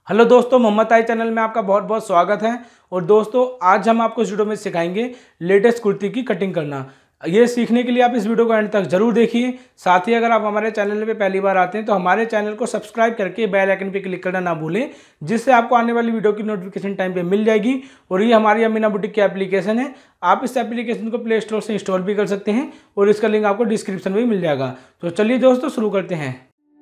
Hello दोस्तों, मोहम्मद आई channel में आपका बहुत बहुत स्वागत है। और दोस्तों, आज हम आपको इस वीडियो में सिखाएंगे लेटेस्ट कुर्ती की कटिंग करना। ये सीखने के लिए आप इस वीडियो को एंड तक जरूर देखिए। साथ ही अगर आप हमारे चैनल पे पहली बार आते हैं तो हमारे चैनल को सब्सक्राइब करके बेल आइकन पे क्लिक करना ना भूलें, जिससे आपको आने वाली वीडियो की नोटिफिकेशन टाइम पे मिल जाएगी। और ये हमारी अमीना बुटीक की एप्लीकेशन है। आप इस एप्लीकेशन को प्ले स्टोर से इंस्टॉल भी कर सकते हैं और इसका लिंक आपको डिस्क्रिप्शन में भी मिल जाएगा। तो चलिए दोस्तों, शुरू करते हैं।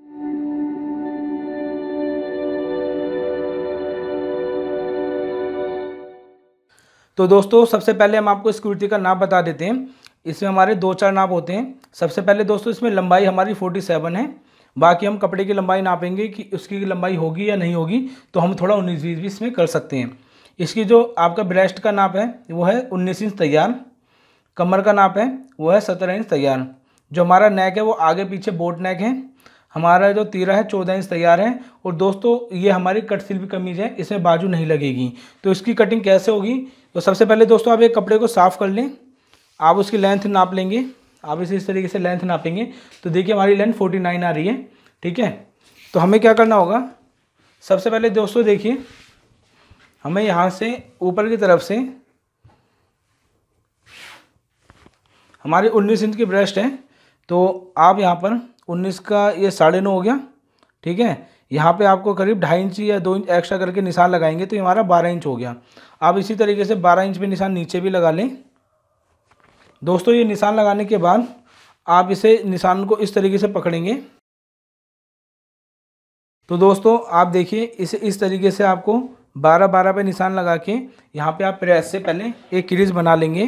तो दोस्तों, सबसे पहले हम आपको इस कुर्ती का नाप बता देते हैं। इसमें हमारे 2-4 नाप होते हैं। सबसे पहले दोस्तों, इसमें लंबाई हमारी 47 है। बाकी हम कपड़े की लंबाई नापेंगे कि उसकी लंबाई होगी या नहीं होगी, तो हम थोड़ा 19-20 भी इसमें कर सकते हैं। इसकी जो आपका ब्रेस्ट का नाप है वो है 19 इंच तैयार। कमर का नाप है वो है 17 इंच तैयार। जो हमारा नेक है वो आगे पीछे बोट नेक है। हमारा जो तीरा है 14 इंच तैयार है। और दोस्तों, ये हमारी कट सिल्क कमीज है, इसमें बाजू नहीं लगेगी। तो इसकी कटिंग कैसे होगी? तो सबसे पहले दोस्तों, आप एक कपड़े को साफ़ कर लें। आप उसकी लेंथ नाप लेंगे। आप इसे इस तरीके से लेंथ नापेंगे तो देखिए हमारी लेंथ 49 आ रही है। ठीक है, तो हमें क्या करना होगा? सबसे पहले दोस्तों देखिए, हमें यहाँ से ऊपर की तरफ से हमारी 19 इंच की ब्रेस्ट है, तो आप यहाँ पर 19 का ये 9.5 हो गया। ठीक है, यहाँ पे आपको करीब 2.5 इंच या 2 इंच एक्स्ट्रा करके निशान लगाएंगे तो ये हमारा 12 इंच हो गया। आप इसी तरीके से 12 इंच पे निशान नीचे भी लगा लें। दोस्तों, ये निशान लगाने के बाद आप इसे निशान को इस तरीके से पकड़ेंगे। तो दोस्तों, आप देखिए, इसे इस तरीके से आपको 12-12 पे निशान लगा के यहाँ पे आप प्रेस से पहले एक क्रीज बना लेंगे।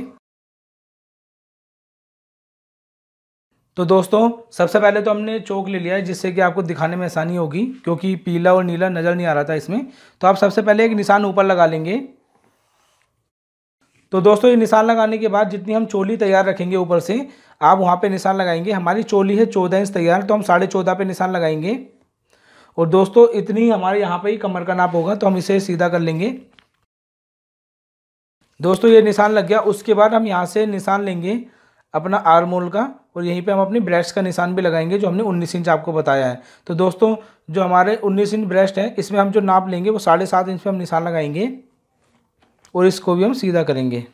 तो दोस्तों, सबसे पहले तो हमने चौक ले लिया है, जिससे कि आपको दिखाने में आसानी होगी, क्योंकि पीला और नीला नज़र नहीं आ रहा था इसमें। तो आप सबसे पहले एक निशान ऊपर लगा लेंगे। तो दोस्तों, ये निशान लगाने के बाद जितनी हम चोली तैयार रखेंगे ऊपर से, आप वहाँ पे निशान लगाएंगे। हमारी चोली है 14 इंच तैयार, तो हम 14.5 पे निशान लगाएंगे। और दोस्तों, इतनी हमारे यहाँ पे ही कमर का नाप होगा, तो हम इसे सीधा कर लेंगे। दोस्तों, ये निशान लग गया। उसके बाद हम यहाँ से निशान लेंगे अपना आर्म होल का, और यहीं पे हम अपनी ब्रेस्ट का निशान भी लगाएंगे, जो हमने 19 इंच आपको बताया है। तो दोस्तों, जो हमारे 19 इंच ब्रेस्ट है, इसमें हम जो नाप लेंगे वो 7.5 इंच पे हम निशान लगाएंगे और इसको भी हम सीधा करेंगे।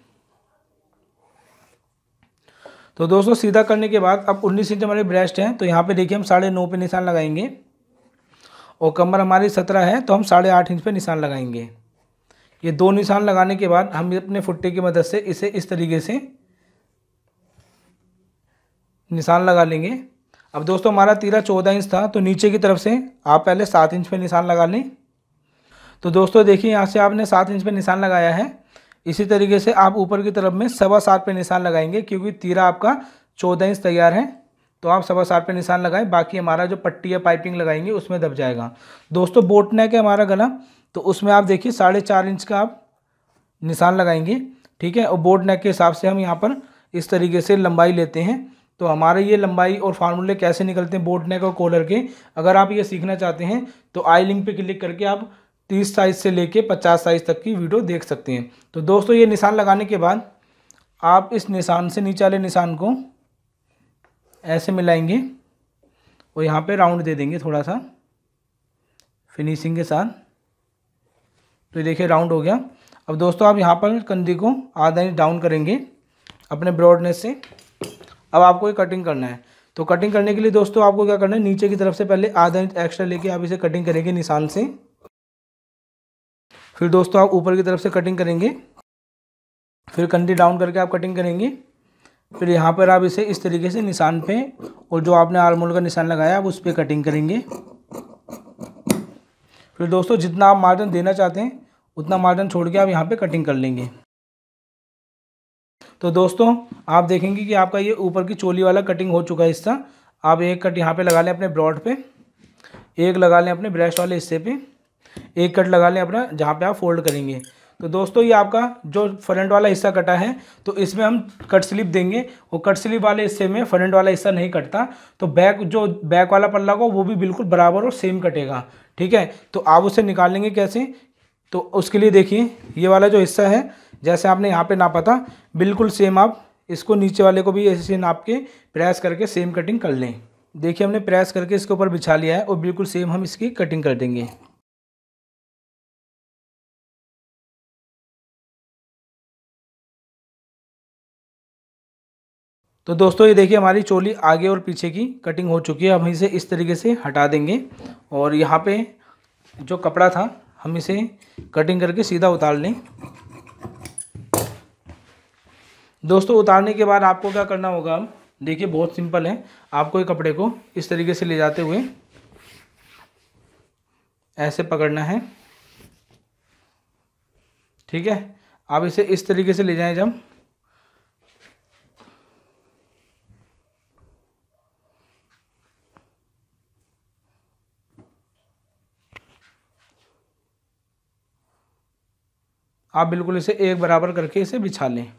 तो दोस्तों, सीधा करने के बाद अब 19 इंच हमारी ब्रेस्ट है, तो यहाँ पे देखिए हम 9.5 पे निशान लगाएंगे। और कमर हमारी 17 है, तो हम 8.5 इंच पे निशान लगाएंगे। ये दो निशान लगाने के बाद हम अपने फुट्टे की मदद से इसे इस तरीके से निशान लगा लेंगे। अब दोस्तों, हमारा तीरा 14 इंच था, तो नीचे की तरफ से आप पहले 7 इंच पे निशान लगा लें। तो दोस्तों देखिए, यहाँ से आपने 7 इंच पे निशान लगाया है। इसी तरीके से आप ऊपर की तरफ में 7.25 पे निशान लगाएंगे, क्योंकि तीरा आपका 14 इंच तैयार है। तो आप 7.25 पे निशान लगाएं। बाकी हमारा जो पट्टी या पाइपिंग लगाएंगे उसमें दब जाएगा। दोस्तों, बोट नेक है हमारा गला, तो उसमें आप देखिए 4.5 इंच का आप निशान लगाएंगे। ठीक है, और बोट नेक के हिसाब से हम यहाँ पर इस तरीके से लंबाई लेते हैं। तो हमारे ये लंबाई और फार्मूले कैसे निकलते हैं बोट नेक और कॉलर के, अगर आप ये सीखना चाहते हैं तो आई लिंक पे क्लिक करके आप 30 साइज से लेके 50 साइज तक की वीडियो देख सकते हैं। तो दोस्तों, ये निशान लगाने के बाद आप इस निशान से नीचे वाले निशान को ऐसे मिलाएंगे और यहाँ पे राउंड दे देंगे थोड़ा सा फिनिशिंग के साथ। तो देखिए राउंड हो गया। अब दोस्तों, आप यहाँ पर कंधी को आधा इंच डाउन करेंगे अपने ब्रॉडनेस से। अब आपको ये कटिंग करना है। तो कटिंग करने के लिए दोस्तों, आपको क्या करना है, नीचे की तरफ से पहले आधा इंच एक्स्ट्रा लेके आप इसे कटिंग करेंगे निशान से। फिर दोस्तों, आप ऊपर की तरफ से कटिंग करेंगे। फिर कंधी डाउन करके आप कटिंग करेंगे। फिर यहाँ पर आप इसे इस तरीके से निशान पे, और जो आपने आर्म होल का निशान लगाया आप उस पर कटिंग करेंगे। फिर दोस्तों, जितना आप मार्जिन देना चाहते हैं उतना मार्जिन छोड़ के आप यहाँ पे कटिंग कर लेंगे। तो दोस्तों, आप देखेंगे कि आपका ये ऊपर की चोली वाला कटिंग हो चुका है हिस्सा। आप एक कट यहाँ पे लगा लें अपने ब्रॉड पे, एक लगा लें अपने ब्रेस्ट वाले हिस्से पे, एक कट लगा लें अपना जहाँ पे आप फोल्ड करेंगे। तो दोस्तों, ये आपका जो फ्रंट वाला हिस्सा कटा है, तो इसमें हम कट स्लिप देंगे। और कट स्लिप वाले हिस्से में फ्रंट वाला हिस्सा नहीं कटता, तो बैक वाला पल्ला को वो भी बिल्कुल बराबर और सेम कटेगा। ठीक है, तो आप उसे निकाल लेंगे कैसे? तो उसके लिए देखिए, ये वाला जो हिस्सा है, जैसे आपने यहाँ पे नापा था बिल्कुल सेम आप इसको नीचे वाले को भी ऐसे नाप के प्रेस करके सेम कटिंग कर लें। देखिए, हमने प्रेस करके इसके ऊपर बिछा लिया है और बिल्कुल सेम हम इसकी कटिंग कर देंगे। तो दोस्तों ये देखिए हमारी चोली आगे और पीछे की कटिंग हो चुकी है। अब हम इसे इस तरीके से हटा देंगे और यहाँ पे जो कपड़ा था हम इसे कटिंग करके सीधा उतार लें। दोस्तों उतारने के बाद आपको क्या करना होगा, अब देखिए बहुत सिंपल है। आपको ये कपड़े को इस तरीके से ले जाते हुए ऐसे पकड़ना है, ठीक है। आप इसे इस तरीके से ले जाएं। जब आप बिल्कुल इसे एक बराबर करके इसे बिछा लें।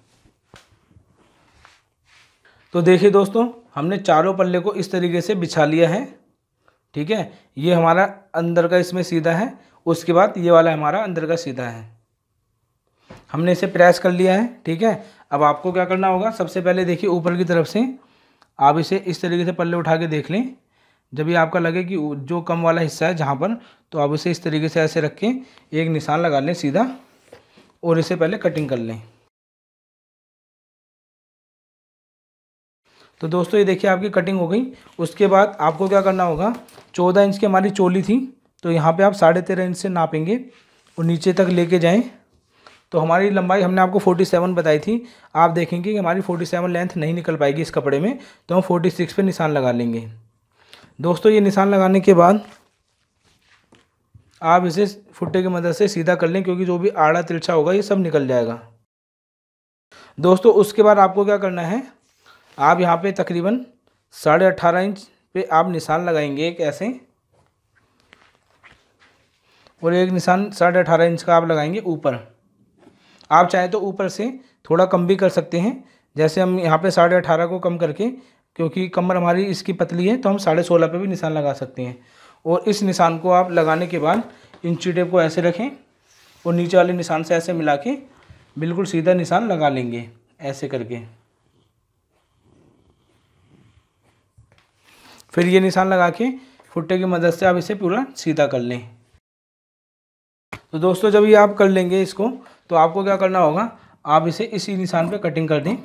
तो देखिए दोस्तों हमने चारों पल्ले को इस तरीके से बिछा लिया है, ठीक है। ये हमारा अंदर का इसमें सीधा है, उसके बाद ये वाला हमारा अंदर का सीधा है। हमने इसे प्रेस कर लिया है, ठीक है। अब आपको क्या करना होगा, सबसे पहले देखिए ऊपर की तरफ से आप इसे इस तरीके से पल्ले उठा के देख लें। जब ये आपका लगे कि जो कम वाला हिस्सा है जहाँ पर, तो आप इसे इस तरीके से ऐसे रख के एक निशान लगा लें सीधा और इसे पहले कटिंग कर लें। तो दोस्तों ये देखिए आपकी कटिंग हो गई। उसके बाद आपको क्या करना होगा, 14 इंच की हमारी चोली थी, तो यहाँ पे आप 13.5 इंच से नापेंगे और नीचे तक लेके जाएं। तो हमारी लंबाई हमने आपको 47 बताई थी। आप देखेंगे कि हमारी 47 लेंथ नहीं निकल पाएगी इस कपड़े में, तो हम 46 पे निशान लगा लेंगे। दोस्तों ये निशान लगाने के बाद आप इसे फुट्टे की मदद से सीधा कर लें, क्योंकि जो भी आड़ा तिरछा होगा ये सब निकल जाएगा। दोस्तों उसके बाद आपको क्या करना है, आप यहाँ पे तकरीबन 18.5 इंच पे आप निशान लगाएंगे एक ऐसे, और एक निशान 18.5 इंच का आप लगाएंगे ऊपर। आप चाहे तो ऊपर से थोड़ा कम भी कर सकते हैं, जैसे हम यहाँ पे 18.5 को कम करके, क्योंकि कमर हमारी इसकी पतली है, तो हम 16.5 पे भी निशान लगा सकते हैं। और इस निशान को आप लगाने के बाद इंची टेप को ऐसे रखें और नीचे वाले निशान से ऐसे मिला के बिल्कुल सीधा निशान लगा लेंगे ऐसे करके। फिर ये निशान लगा के फुट्टे की मदद से आप इसे पूरा सीधा कर लें। तो दोस्तों जब ये आप कर लेंगे इसको, तो आपको क्या करना होगा, आप इसे इसी निशान पे कटिंग कर दें।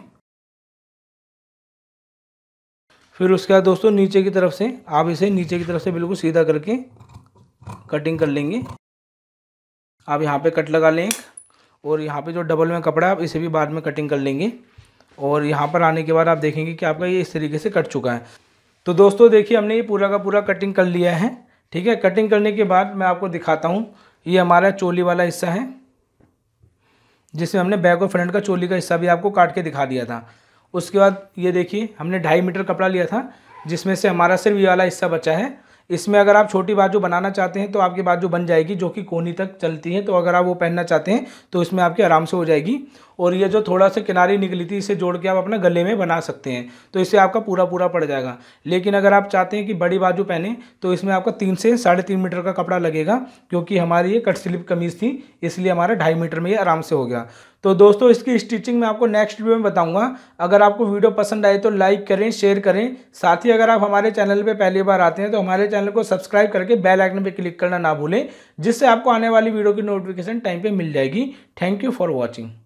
फिर उसके बाद दोस्तों नीचे की तरफ से आप इसे नीचे की तरफ से बिल्कुल सीधा करके कटिंग कर लेंगे। आप यहाँ पे कट लगा लें और यहाँ पे जो डबल में कपड़ा है आप इसे भी बाद में कटिंग कर लेंगे। और यहाँ पर आने के बाद आप देखेंगे कि आपका ये इस तरीके से कट चुका है। तो दोस्तों देखिए हमने ये पूरा का पूरा कटिंग कर लिया है, ठीक है। कटिंग करने के बाद मैं आपको दिखाता हूँ, ये हमारा चोली वाला हिस्सा है, जिसमें हमने बैक और फ्रंट का चोली का हिस्सा भी आपको काट के दिखा दिया था। उसके बाद ये देखिए हमने 2.5 मीटर कपड़ा लिया था, जिसमें से हमारा सिर्फ ये वाला हिस्सा बचा है। इसमें अगर आप छोटी बाजू बनाना चाहते हैं तो आपकी बाजू बन जाएगी, जो कि कोहनी तक चलती है। तो अगर आप वो पहनना चाहते हैं तो इसमें आपकी आराम से हो जाएगी। और ये जो थोड़ा सा किनारी निकली थी, इसे जोड़ के आप अपना गले में बना सकते हैं, तो इससे आपका पूरा पूरा पड़ जाएगा। लेकिन अगर आप चाहते हैं कि बड़ी बाजू पहने, तो इसमें आपका 3 से 3.5 मीटर का कपड़ा लगेगा, क्योंकि हमारी ये कट स्लीव कमीज़ थी, इसलिए हमारा 2.5 मीटर में ये आराम से हो गया। तो दोस्तों इसकी स्टिचिंग मैं आपको नेक्स्ट वीडियो में बताऊंगा। अगर आपको वीडियो पसंद आए तो लाइक करें, शेयर करें। साथ ही अगर आप हमारे चैनल पे पहली बार आते हैं तो हमारे चैनल को सब्सक्राइब करके बेल आइकन पे क्लिक करना ना भूलें, जिससे आपको आने वाली वीडियो की नोटिफिकेशन टाइम पे मिल जाएगी। Thank you for watching.